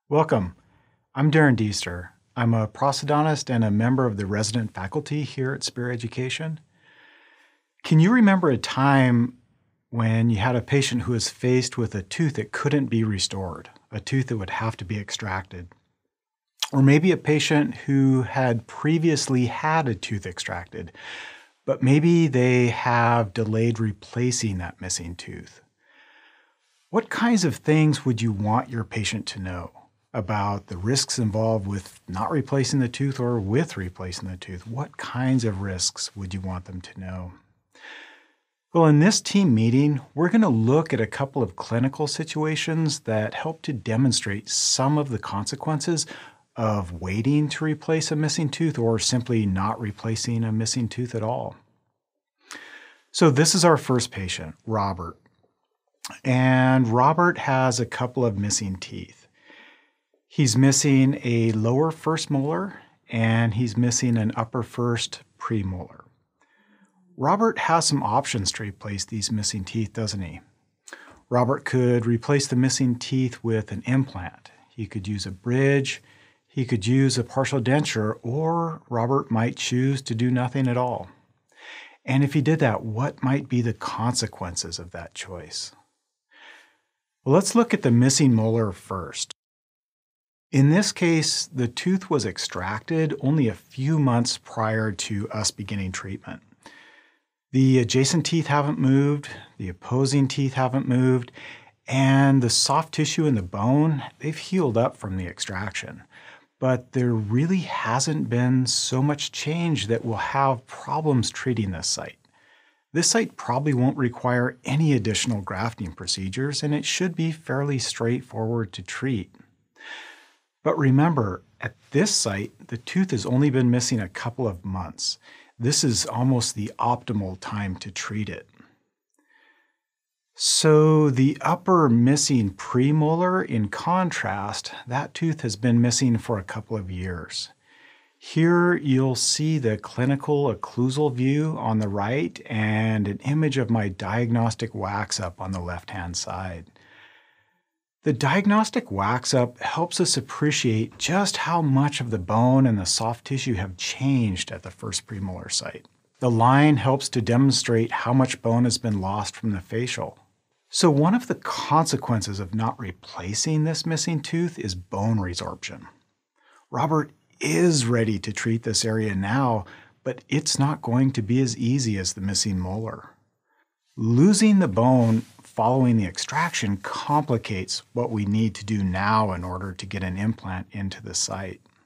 Welcome. I'm Darin Dichter. I'm a prosthodontist and a member of the resident faculty here at Spear Education. Can you remember a time when you had a patient who was faced with a tooth that couldn't be restored, a tooth that would have to be extracted? Or maybe a patient who had previously had a tooth extracted, but maybe they have delayed replacing that missing tooth. What kinds of things would you want your patient to know about the risks involved with not replacing the tooth or with replacing the tooth? What kinds of risks would you want them to know? Well, in this team meeting, we're going to look at a couple of clinical situations that help to demonstrate some of the consequences of waiting to replace a missing tooth or simply not replacing a missing tooth at all. So this is our first patient, Robert. And Robert has a couple of missing teeth. He's missing a lower first molar and he's missing an upper first premolar. Robert has some options to replace these missing teeth, doesn't he? Robert could replace the missing teeth with an implant. He could use a bridge, he could use a partial denture, or Robert might choose to do nothing at all. And if he did that, what might be the consequences of that choice? Well, let's look at the missing molar first. In this case, the tooth was extracted only a few months prior to us beginning treatment. The adjacent teeth haven't moved, the opposing teeth haven't moved, and the soft tissue in the bone, they've healed up from the extraction. But there really hasn't been so much change that we'll have problems treating this site. This site probably won't require any additional grafting procedures, and it should be fairly straightforward to treat. But remember, at this site, the tooth has only been missing a couple of months. This is almost the optimal time to treat it. So the upper missing premolar, in contrast, that tooth has been missing for a couple of years. Here you'll see the clinical occlusal view on the right and an image of my diagnostic wax-up on the left-hand side. The diagnostic wax-up helps us appreciate just how much of the bone and the soft tissue have changed at the first premolar site. The line helps to demonstrate how much bone has been lost from the facial. So one of the consequences of not replacing this missing tooth is bone resorption. Robert is ready to treat this area now, but it's not going to be as easy as the missing molar. Losing the bone following the extraction complicates what we need to do now in order to get an implant into the site.